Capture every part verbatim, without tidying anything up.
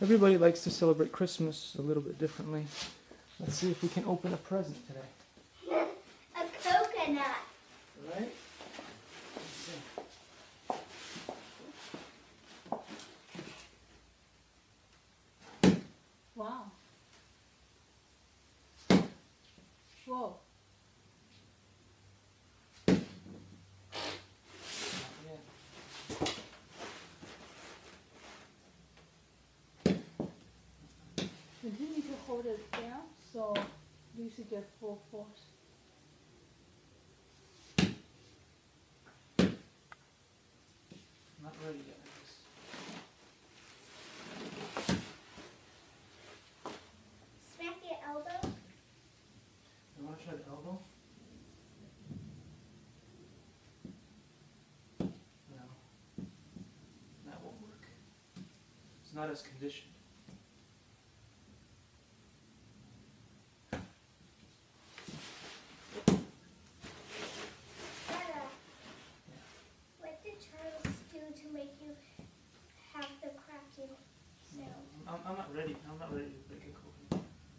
Everybody likes to celebrate Christmas a little bit differently. Let's see if we can open a present today. A coconut. Right? Wow. Whoa. Continue to hold it down so at least you get full force. Not ready yet, I guess. Smack your elbow. You want to try the elbow? No. That won't work. It's not as conditioned. I'm, I'm not ready. I'm not ready to break a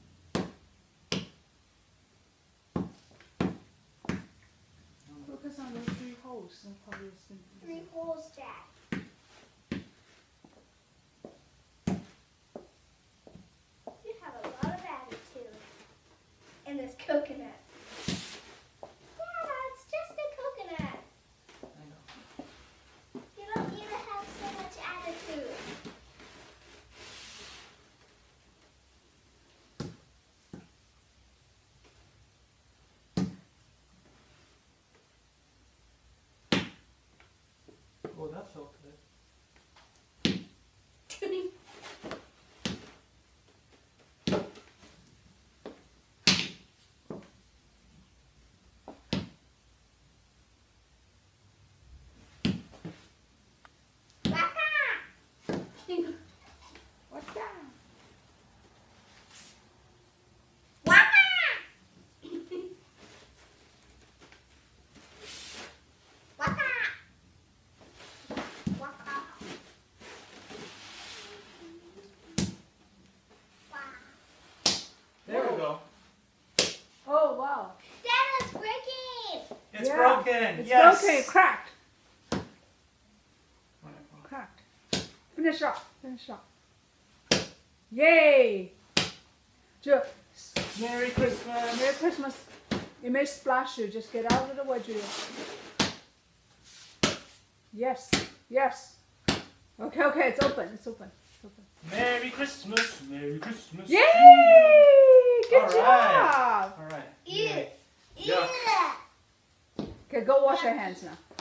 coconut. Focus on those three holes. And probably three holes, Dad. You have a lot of attitude in this coconut. Dad, it's just a coconut. I know. You don't need to have so much attitude. Oh, that felt good. What's that? There we go. Oh, wow. Dad, it's breaking. It's Yeah, broken. It's yes. broken. It cracked. Wonderful. Cracked. Finish off. Finish off. Yay! Joe, Merry Christmas. Merry Christmas. It may splash you. Just get out of the way, Julia. Yes. Yes. Okay, okay. It's open. It's open. It's open. Merry Christmas. Merry Christmas. Yay! Good All job. right. All right. Ew. Yay. Ew. Yuck. Okay, go wash your hands now.